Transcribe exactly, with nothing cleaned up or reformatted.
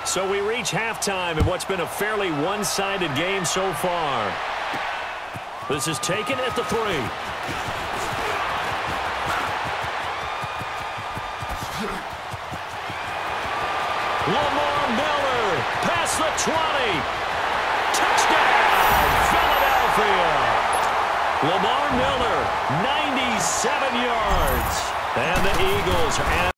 So we reach halftime in what's been a fairly one-sided game so far. This is taken at the three. Lamar Miller past the twenty. Touchdown, Philadelphia. Lamar Miller, ninety-seven yards. And the Eagles are